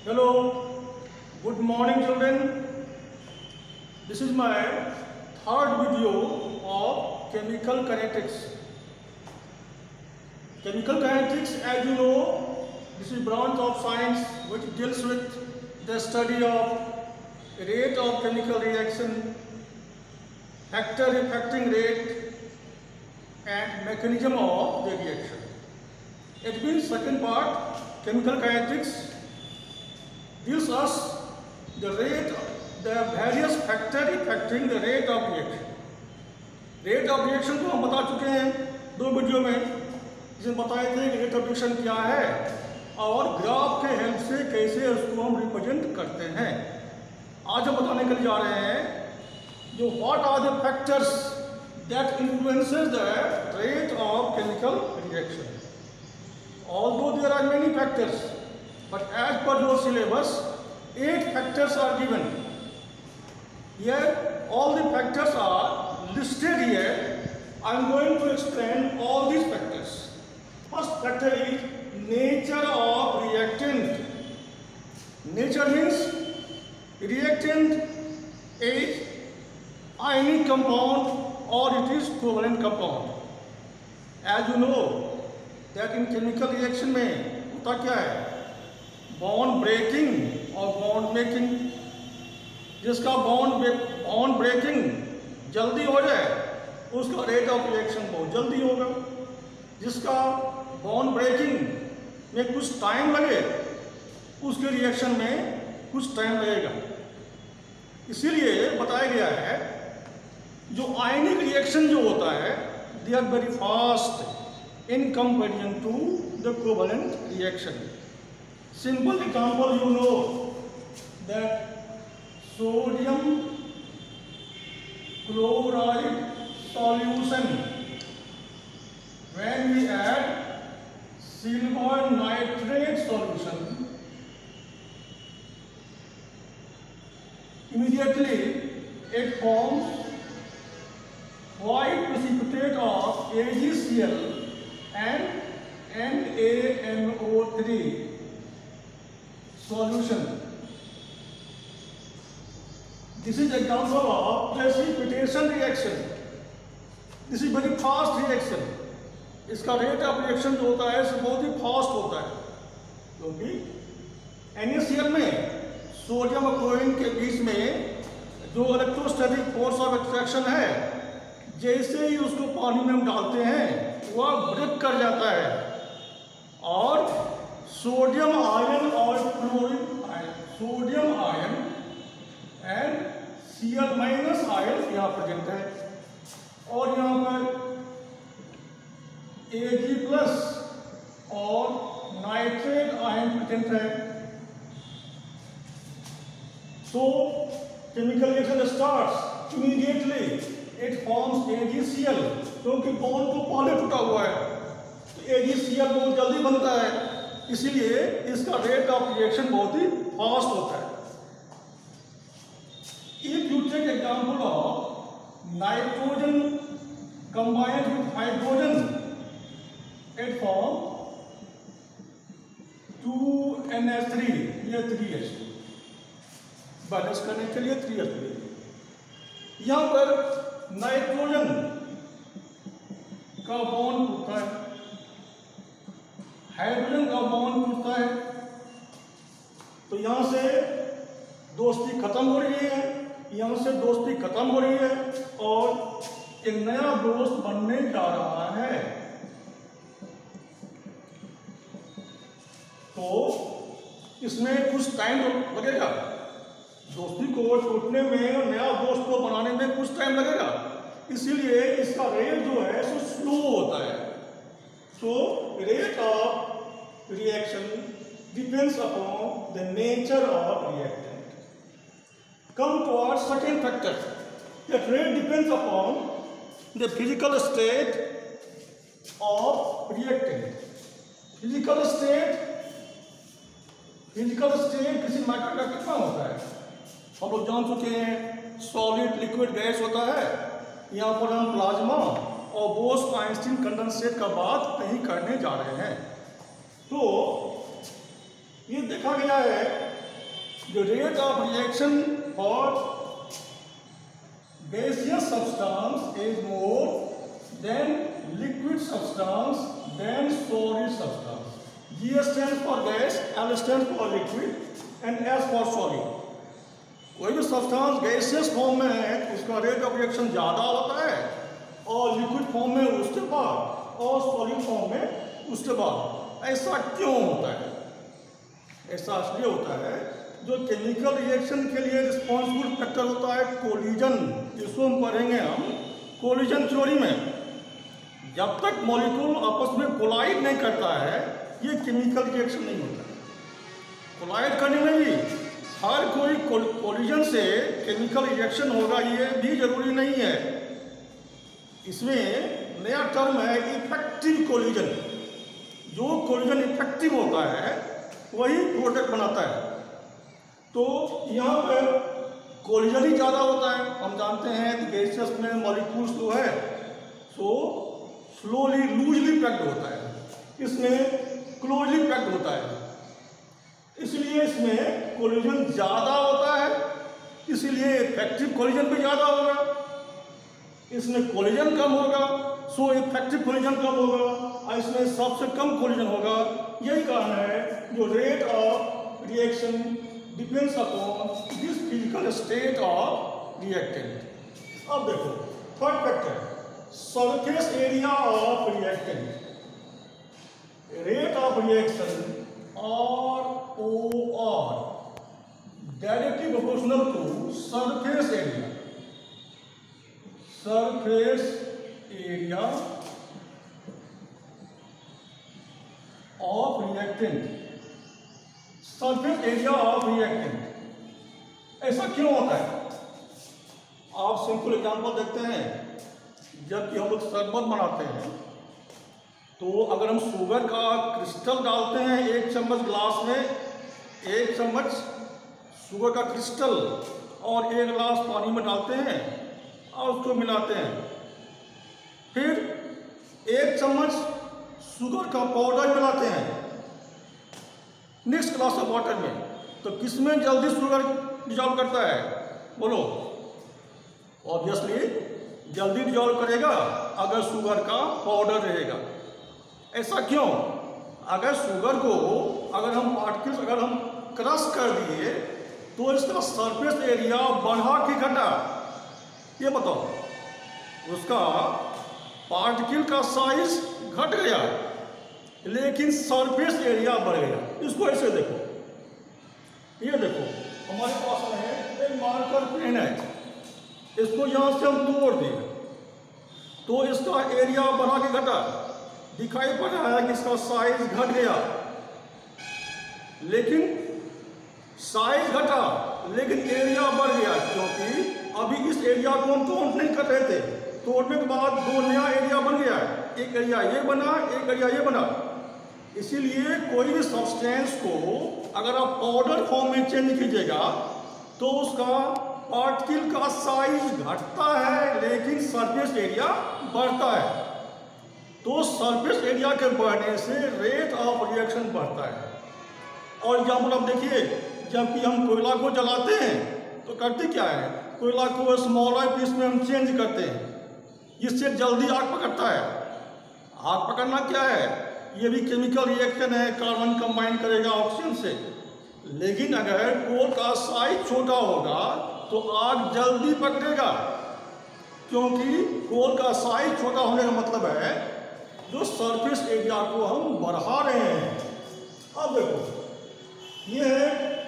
Hello, good morning children. This is my third video of chemical kinetics. Chemical kinetics, as you know, this is a branch of science which deals with the study of rate of chemical reaction, factor affecting rate and mechanism of the reaction. It means second part, chemical kinetics gives us the various factor affecting the rate of reaction. Rate of reaction को हम बता चुके हैं दो video में, जिसमें बताए थे कि रेट ऑफ रिएक्शन क्या है और ग्राफ के हेल्प से कैसे उसको हम रिप्रेजेंट करते हैं। आज हम बताने के लिए जा रहे हैं जो what are the factors that influences the rate of chemical reaction. Although there are many factors, but as per your syllabus, 8 factors are given. Here, all the factors are listed here. I am going to explain all these factors. First factor is nature of reactant. Nature means reactant is ionic compound or it is covalent compound. As you know, that in chemical reaction में होता क्या है, bond breaking और bond making. जिसका bond breaking जल्दी हो जाए उसका रेट ऑफ रिएक्शन बहुत जल्दी होगा, जिसका बॉन्ड ब्रेकिंग में कुछ टाइम लगे उसके रिएक्शन में कुछ टाइम लगेगा। इसीलिए बताया गया है जो आयनिक रिएक्शन जो होता है they are very fast in comparison to the covalent reaction. Simple example, you know that sodium chloride solution, when we add silver nitrate solution, immediately it forms white precipitate of AgCl and NaNO3 solution. This is example of precipitation reaction. This is very fast reaction. इसका rate of reaction जो होता है वो बहुत ही fast होता है, क्योंकि NaCl में सोडियम और क्लोरीन के बीच में जो इलेक्ट्रोस्टैटिक फोर्स ऑफ अट्रैक्शन है, जैसे ही उसको पानी में हम डालते हैं वह ब्रेक कर जाता है और सोडियम आयन और chlorine ion, sodium ion and Cl minus ion यहाँ प्रेजेंट है और यहाँ पर Ag प्लस और नाइट्रेट आयन प्रेजेंट है। So chemical reaction starts immediately. It forms AgCl, क्योंकि बॉन्ड तो पहले टूटा हुआ है तो AgCl बहुत जल्दी बनता है, इसीलिए इसका रेट ऑफ रिएक्शन बहुत ही फास्ट होता है। If you take example of nitrogen combined with hydrogen, it forms 2NH3, ये 3H2 बैलेंस करने के लिए 3H2। यहाँ पर नाइट्रोजन का बॉन्ड टूटता है, हाइड्रोजन का बॉन्ड टूटता है, तो यहां से दोस्ती खत्म हो रही है, यहां से दोस्ती खत्म हो रही है और एक नया दोस्त बनने जा रहा है। तो इसमें कुछ टाइम लगेगा, दोस्ती को टूटने में और नया दोस्त को बनाने में कुछ टाइम लगेगा, इसीलिए इसका रेट जो है सो स्लो होता है। So rate of reaction depends upon the nature of reactant. Come to our second factor, that rate depends upon the physical state of reactant. Physical state किसी मैटर का कितना होता है हम लोग जान चुके हैं, सॉलिड लिक्विड गैस होता है, यहाँ पर हम प्लाज्मा और बोस-आइंस्टीन कंडेंसेट का बात नहीं करने जा रहे हैं। तो ये देखा गया है The rate of reaction for gaseous substance is more than liquid substance than solid substance. G stands for gas, L stands for liquid and S for solid. कोई भी सब्सटेंस गैसियस फॉर्म में है उसका रेट ऑफ रिएक्शन ज़्यादा होता है और liquid form में उसके बाद और सॉलिड फॉर्म में उसके बाद। ऐसा क्यों होता है? ऐसा इसलिए होता है जो केमिकल रिएक्शन के लिए रिस्पॉन्सिबल फैक्टर होता है कोलिजन, जिसको हम पढ़ेंगे हम कोलिजन थ्योरी में। जब तक मॉलिक्यूल आपस में कोलाइड नहीं करता है ये केमिकल रिएक्शन नहीं होता है। कोलाइड करने में भी हर कोई कोलिजन से केमिकल रिएक्शन होगा ये भी जरूरी नहीं है। इसमें नया टर्म है इफेक्टिव कोलिजन। जो कोलिजन इफेक्टिव होता है वही प्रोडक्ट बनाता है। तो यहाँ पर कोलिजन ही ज़्यादा होता है। हम जानते हैं कि गैसेस में मॉलिक्यूल्स जो है सो स्लोली लूजली पैक्ड होता है, इसमें क्लोजली पैक्ड होता है, इसलिए इसमें कोलिजन ज़्यादा होता है, इसलिए इफेक्टिव कोलिजन भी ज़्यादा होगा। इसमें कोलिजन कम होगा सो इफेक्टिव कोलिजन कम होगा और इसमें सबसे कम कोलिजन होगा। यही कारण है जो rate of reaction depends upon this physical state of reactant. अब देखो third factor surface area of reactant. Rate of reaction ROR directly proportional to surface area of reactant। surface area of reactant ऐसा क्यों होता है? आप simple example देखते हैं। जब हम लोग शरबत बनाते हैं तो अगर हम शुगर का क्रिस्टल डालते हैं 1 चम्मच ग्लास में, 1 चम्मच शुगर का क्रिस्टल और 1 ग्लास पानी में डालते हैं और उसको मिलाते हैं, फिर 1 चम्मच शुगर का पाउडर मिलाते हैं नेक्स्ट ग्लास ऑफ वाटर में, तो किसमें जल्दी शुगर डिजॉल्व करता है? बोलो। ऑब्वियसली जल्दी डिजॉल्व करेगा अगर शुगर का पाउडर रहेगा। ऐसा क्यों? अगर शुगर को अगर हम पार्टिकल्स अगर हम क्रश कर दिए तो इसका सरफेस एरिया बढ़ा कि घटा? ये बताओ। उसका पार्टिकल का साइज घट गया लेकिन सरफेस एरिया बढ़ गया। इसको ऐसे देखो, ये देखो हमारे पास है एक मार्कर पेन है, इसको यहाँ से हम तोड़ दिए तो इसका एरिया बढ़ा के घटा? दिखाई पड़ रहा है कि इसका साइज घट गया, लेकिन साइज घटा लेकिन एरिया बढ़ गया, क्योंकि अभी इस एरिया को हम काउंट नहीं कर रहे थे। तोड़ने के बाद 2 नया एरिया बन गया, एक एरिया ये बना, एक एरिया ये बना। इसीलिए कोई भी सब्सटेंस को अगर आप पाउडर फॉर्म में चेंज कीजिएगा तो उसका पार्टिकल का साइज घटता है लेकिन सरफेस एरिया बढ़ता है। तो सरफेस एरिया के बढ़ने से रेट ऑफ रिएक्शन बढ़ता है। और एग्जाम्पल आप देखिए, जबकि हम कोयला को जलाते हैं तो करते क्या है, कोयला को स्मॉलर पीस में हम चेंज करते हैं जिससे जल्दी आग पकड़ता है। आग पकड़ना क्या है? ये भी केमिकल रिएक्शन है, कार्बन कंबाइन करेगा ऑक्सीजन से। लेकिन अगर कोल का साइज छोटा होगा तो आग जल्दी पकड़ेगा, क्योंकि कोल का साइज छोटा होने का मतलब है जो सरफेस एरिया को हम बढ़ा रहे हैं। अब देखो ये है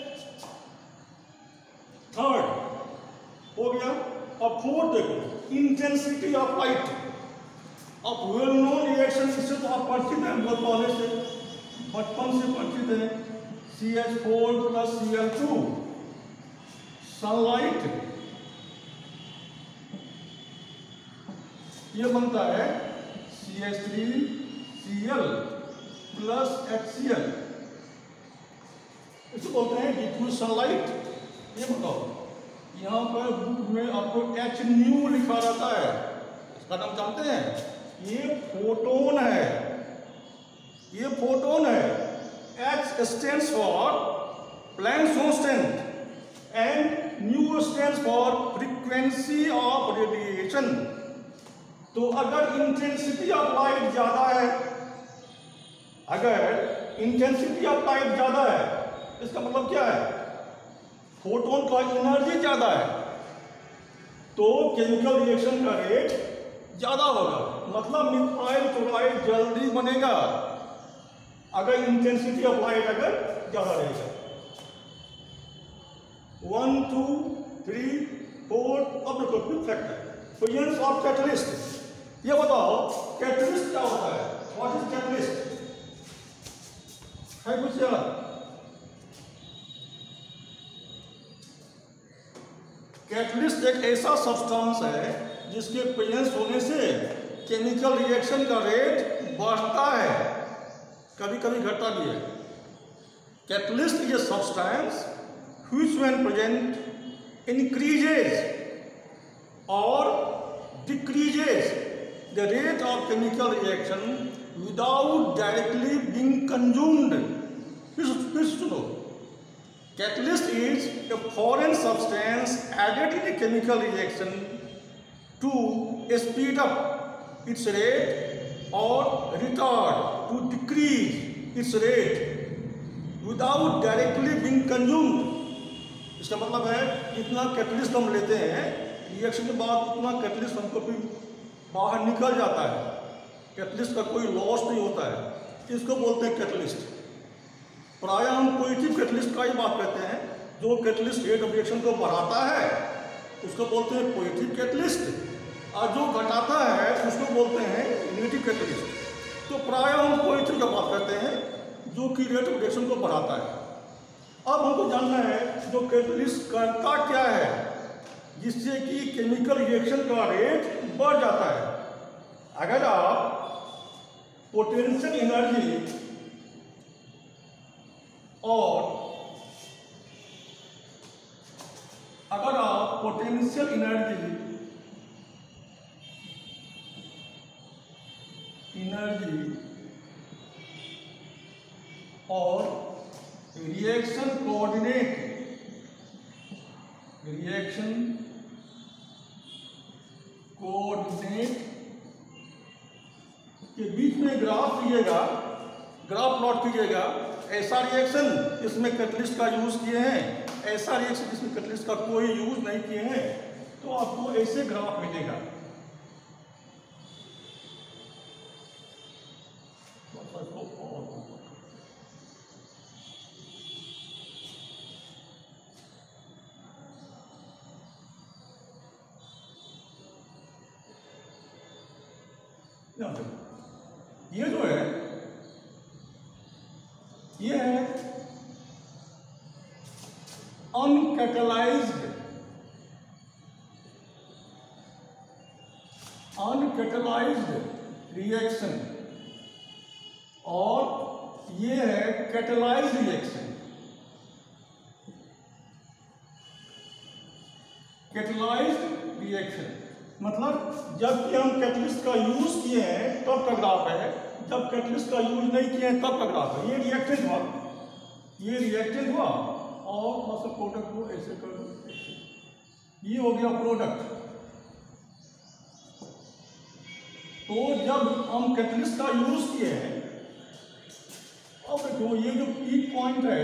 थर्ड हो गया। अब फोर्थ देखो इंटेंसिटी ऑफ लाइट। अब वेल नोन रिएक्शन इससे तो आप परिचित हैं बहुत पहले से, बचपन से परिचित हैं। CH4 + Cl2 सनलाइट ये बनता है CH3Cl + HCl, इसको बोलते हैं डिफ्यूज सनलाइट। ये बताओ यहाँ पर बुक में आपको Hν लिखा रहता है, इसका नाम जानते हैं? ये फोटोन है, ये फोटोन है। H stands for Planck's constant, and nu stands for frequency of radiation. तो अगर इंटेंसिटी ऑफ लाइट ज्यादा है, अगर इंटेंसिटी ऑफ लाइट ज्यादा है, इसका मतलब क्या है, फोटोन का एनर्जी ज्यादा है, तो केमिकल रिएक्शन का रेट ज्यादा होगा। मतलब मिथाइल क्लोराइड जल्दी बनेगा अगर इंटेंसिटी ऑफ लाइट अगर ज्यादा रहेगा। 1 2 3 4 अब देखो fifth factor, presence of catalyst. ये बताओ कैटलिस्ट क्या होता है, व्हाट इज कैटलिस्ट, है कुछ याद? कैटलिस्ट एक ऐसा सब्सटेंस है जिसके प्रेजेंस होने से केमिकल रिएक्शन का रेट बढ़ता है, कभी कभी घटता भी है। Catalyst is a substance which when present increases और decreases the rate of chemical reaction without directly being consumed. फिर सुनो, catalyst is a foreign substance added in a chemical reaction to speed up its rate or retard to decrease its rate without directly being consumed। इसका मतलब है जितना catalyst हम लेते हैं reaction के बाद उतना कैटलिस्ट हमको भी बाहर निकल जाता है, कैटलिस्ट का कोई लॉस नहीं होता है, इसको बोलते हैं कैटलिस्ट। प्रायः हम पॉजिटिव कैटलिस्ट का ही बात करते हैं, जो कैटलिस्ट रेट ऑफ रिएक्शन को बढ़ाता है उसको बोलते हैं पॉजिटिव कैटलिस्ट, और जो घटाता है उसको बोलते हैं नेगेटिव कैटलिस्ट। तो प्रायः हम पॉजिटिव का बात करते हैं जो कि रेट ऑफ रिएक्शन को बढ़ाता है। अब हमको जानना है जो कैटलिस्ट करता क्या है जिससे कि केमिकल रिएक्शन का रेट बढ़ जाता है। अगर आप पोटेंशियल एनर्जी और अगर आप पोटेंशियल एनर्जी और रिएक्शन कोऑर्डिनेट के बीच में ग्राफ लीजिएगा, ग्राफ प्लॉट कीजिएगा। ऐसा रिएक्शन इसमें कैटलिस्ट का यूज किए हैं, ऐसा रिएक्शन जिसमें कैटलिस्ट का कोई यूज नहीं किए हैं, तो आपको ऐसे ग्राफ मिलेगा। ये जो है ये है अनकैटलाइज्ड रिएक्शन और ये है कैटलाइज्ड रिएक्शन। कैटलाइज्ड रिएक्शन मतलब जबकि हम कैटलिस्ट का यूज किए हैं तब का ग्राफ है, जब कैटलिस्ट का यूज नहीं किए हैं तब का ग्राफ है। ये रिएक्टेंट हुआ और थोड़ा सा प्रोडक्ट को ऐसे कर दो, ये हो गया प्रोडक्ट। तो जब हम कैटलिस्ट का यूज किए हैं, अब देखो ये जो पीक पॉइंट है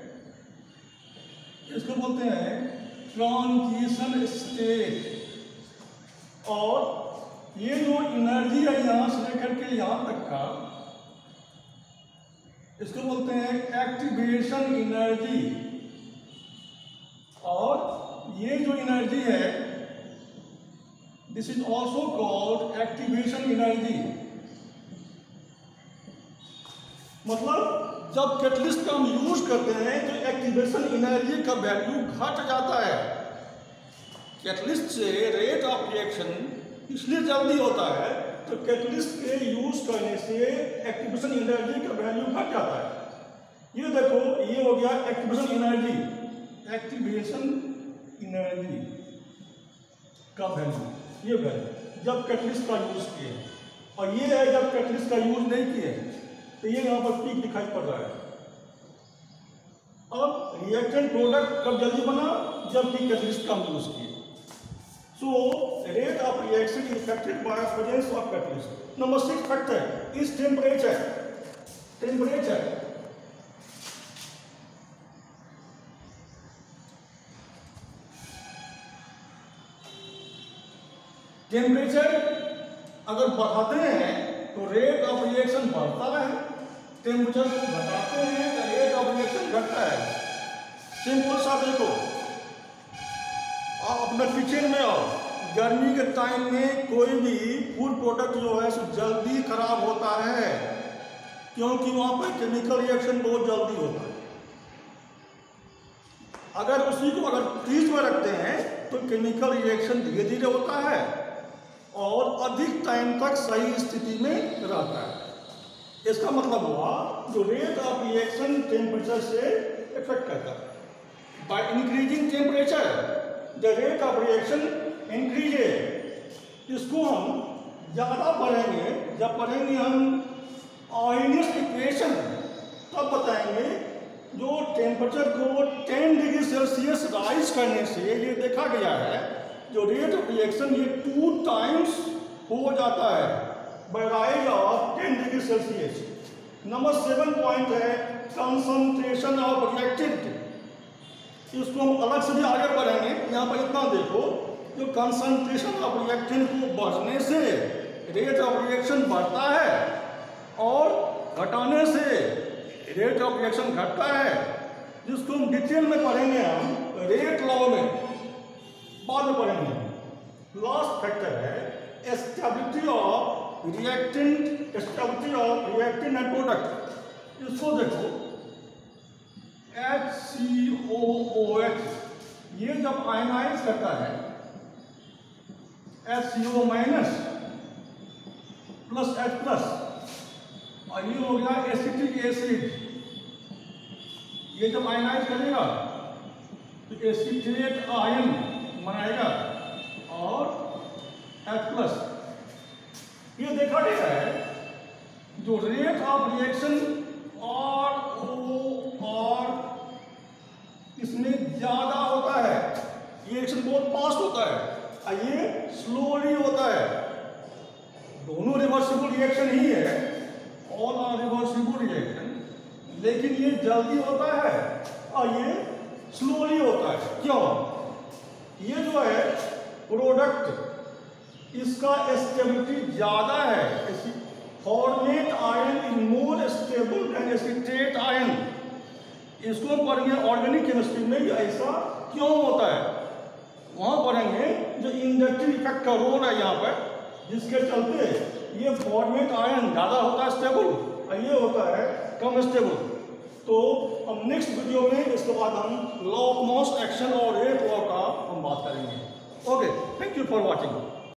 इसको बोलते हैं ट्रांजिशन स्टेट, और ये जो एनर्जी है यहां से लेकर के यहां तक का इसको बोलते हैं एक्टिवेशन एनर्जी। और ये जो एनर्जी है this is also called activation energy. मतलब जब कैटलिस्ट का हम यूज करते हैं तो एक्टिवेशन एनर्जी का वैल्यू घट जाता है। कैटलिस्ट से रेट ऑफ रिएक्शन इसलिए जल्दी होता है तो कैटलिस्ट के यूज करने से एक्टिवेशन एनर्जी का वैल्यू घट जाता है। ये देखो ये हो गया एक्टिवेशन एनर्जी का वैल्यू, ये वैल्यू जब कैटलिस्ट का यूज किए, और ये है जब कैटलिस्ट का यूज नहीं किए, तो ये यहाँ पर पीक दिखाई पड़ रहा है। अब रिएक्टेंट प्रोडक्ट कब जल्दी बना, जबकि कैटलिस्ट कम यूज किए। So rate of reaction is affected by presence of catalyst. Number 6 factor is temperature. Temperature. Temperature अगर बढ़ाते हैं तो रेट ऑफ रिएक्शन बढ़ता है, टेम्परेचर को घटाते हैं तो रेट ऑफ रिएक्शन घटता है। सिंपल सा देखो, आप अपना किचन में आओ, गर्मी के टाइम में कोई भी फूड प्रोडक्ट जो है सो जल्दी खराब होता है, क्योंकि वहाँ पर केमिकल रिएक्शन बहुत जल्दी होता है। अगर उसी को अगर फ्रीज में रखते हैं तो केमिकल रिएक्शन धीरे धीरे होता है और अधिक टाइम तक सही स्थिति में रहता है। इसका मतलब हुआ जो रेट ऑफ रिएक्शन टेम्परेचर से इफेक्ट करता है। By increasing temperature the rate of reaction increases. इसको हम ज़्यादा पढ़ेंगे, जब पढ़ेंगे हम आर्रहनियस इक्वेशन, तब बताएंगे जो टेम्परेचर को 10 डिग्री सेल्सियस राइज करने से ये देखा गया है जो रेट ऑफ रिएक्शन ये 2 टाइम्स हो जाता है by rise of 10 degree Celsius. Number 7 point है कंसंट्रेशन ऑफ रिएक्टेंट। इसको हम अलग से भी आगे बढ़ेंगे, यहाँ पर इतना देखो, जो कंसंट्रेशन ऑफ रिएक्टेंट को बढ़ने से रेट ऑफ रिएक्शन बढ़ता है और घटाने से रेट ऑफ रिएक्शन घटता है, जिसको हम डिटेल में पढ़ेंगे हम रेट लॉ में, बाद में पढ़ेंगे। लास्ट फैक्टर है stability of reactant, stability of reactant and product. इसको देखो HCOOH, ये जब आयनाइज करता है HCO minus plus H plus, और ये हो गया एसिटिक एसिड, ये जब आयनाइज करेगा तो एसिटेट आयन बनाएगा और H प्लस। ये देखा गया है जो रेट ऑफ रिएक्शन और इसमें ज्यादा होता है, रिएक्शन बहुत फास्ट होता है और ये स्लोली होता है। दोनों रिवर्सिबल रिएक्शन ही है, ऑल आर रिवर्सिबल रिएक्शन, लेकिन ये जल्दी होता है और ये स्लोली होता है। क्यों? ये जो है प्रोडक्ट, इसका स्टेबिलिटी ज्यादा है। Formate ion is more stable than acetate ion. इसको पढ़ेंगे ऑर्गेनिक केमिस्ट्री में ये ऐसा क्यों होता है, वहां पढ़ेंगे जो इंडक्टिव इफेक्ट का रोल है यहाँ पर, जिसके चलते ये फॉर्मेट आयन ज्यादा होता है स्टेबल और ये होता है कम स्टेबल। तो अब नेक्स्ट वीडियो में इसके बाद हम लॉ ऑफ मास एक्शन और रेट लॉ का हम बात करेंगे। Okay, thank you for watching.